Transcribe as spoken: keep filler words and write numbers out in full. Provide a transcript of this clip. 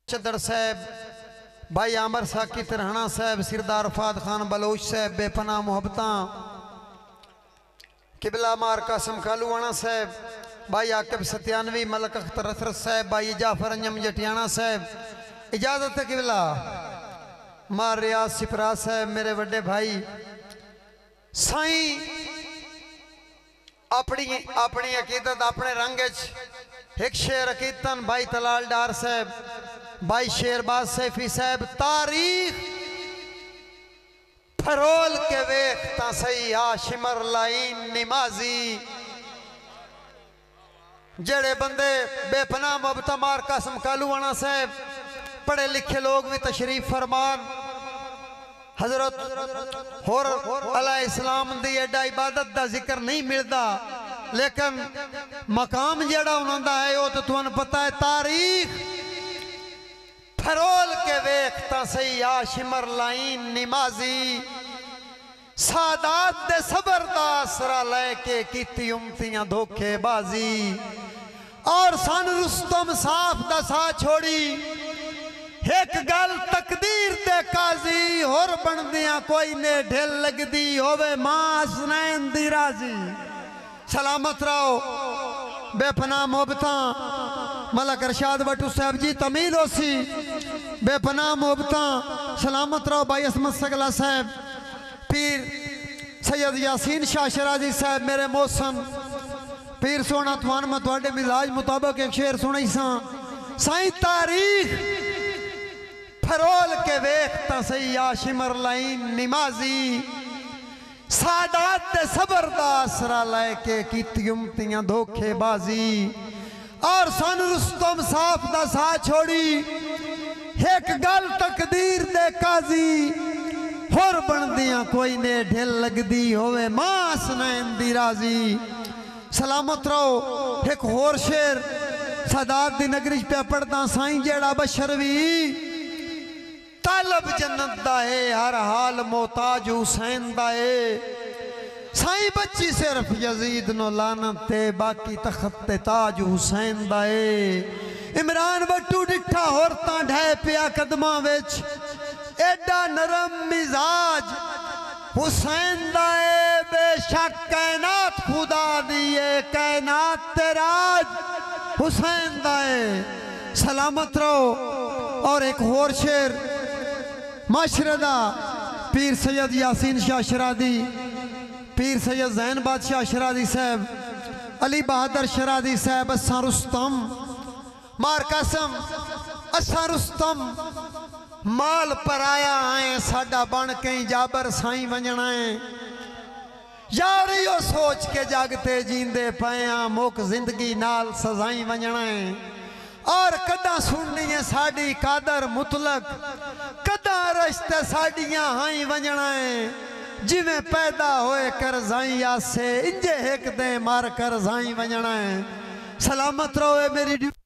چدر صاحب، بھائی عامر ساکی ترہنا صاحب، سردار فاد خان بلوچ صاحب، بے پناہ محبتاں، قبلہ مار قاسم کالوانا صاحب، بھائی عاقب ستیانوی، ملک اختر رثرت صاحب، بھائی جعفر انجم جٹیانا صاحب، اجازت ہے قبلہ مار ریاض سپرا صاحب، میرے وڈے بھائی سائیں اپنی اپنی عقیدت اپنے رنگج ایک شیر عقیدتاً بھائی تلال ڈار صاحب، بھائی شیرباز سیفی صاحب، تاریخ پھرول کے ویکھتا سی آشمر لائن نمازی، جڑے بندے بے پناہ محبت مار قاسم کالوانا صاحب، پڑھے لکھے لوگ بھی تشریف فرمان، حضرت اور علیہ السلام دی ایڈا عبادت دا ذکر نہیں ملدا، لیکن مقام جڑا انہوں دا ہے وہ تو تمہیں پتہ ہے، تاریخ پھرول کے ویکھتا سی آشمر لائن نمازی، سادات دے صبر دا آسرا لے کے کیتی امتیاں دھوکے بازی، اور سن رستم صاف دا سا چھوڑی، ایک گل تقدیر دے قاضی، اور بندیاں کوئی نے ڈھل لگ دی ہووے ماں حسنین دی راضی، سلامت رہو بے پناہ محبتاں، ملک ارشاد بٹو صاحب جی تمیل ہو سی، بے پناہ محبتاں، سلامت رہو بھائی عصمت سگلہ صاحب، پیر سید یاسین شاہ شرازی صاحب، میرے موسم پیر سونا توان متوڑے مزاج مطابق ایک شعر سنائی ساں، سائیں تاریخ پھرول کے ویکھتا سی آشمر لائن نمازی، سادات دے صبر دا آسرا لے کے کیتی امتیاں دھوکے بازی، اور سن رستم صاف دا سا چھوڑی، ایک گل تقدیر دے قاضی، اور بندیاں کوئی نے ڈھل لگ دی ہووے ماں حسنین دی راضی، سلامت رہو ایک اور شیر سادات دی نگریش پہ پڑھتا سائیں جیڑا بشروی، طالب جنت دا ہے ہر حال محتاج حسین دا ہے، سائیں بچی صرف یزید نو لانت تے باقی تخت تاج حسین دا ہے، عمران بٹو ڈٹھا ہورتاں ڈھائے پیا قدمہ ویچ، ایڈا نرم مزاج حسین دا ہے، بے شک کائنات خدا دیئے کائنات تیراج حسین دا ہے، سلامت رہو، اور ایک اور شیر معاشردہ پیر سید یاسین شاہ شرادی، پیر سید زین بادشاہ شرادی صاحب، علی بہادر شرادی صاحب، اساں رستم مار قاسم، اساں رستم مال پر آیا آئیں ساڑا بن کہیں جابر سائیں ونجنائیں، یاریو سوچ کے جاگتے جیندے پائیاں موک زندگی نال سزائیں ونجنائیں، اور کدہ سننی ہے ساڑی قادر مطلق، کدہ رشتے ساڑیاں ہائیں ونجنائیں، جی میں پیدا ہوئے کرزائیں آسے انجے ایک دیں مار کرزائیں ونجنائیں، سلامت رہو اے میری